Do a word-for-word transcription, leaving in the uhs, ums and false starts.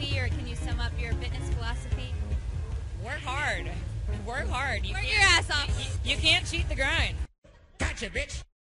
philosophy, or can you sum up your fitness philosophy? Work hard. Work hard. You Work can't- your ass off. You, you can't cheat the grind. Gotcha, bitch.